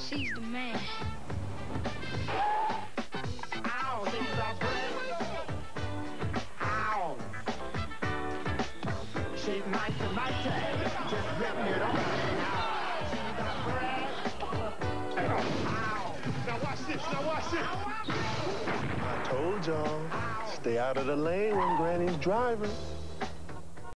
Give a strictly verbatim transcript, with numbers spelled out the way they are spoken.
She's the man. Ow, she's the bread. Ow. She's mighty, mighty. Just ripping it off. Ow, she's the bread. Ow. Now watch this, now watch this. I told y'all, stay out of the lane when Granny's driving.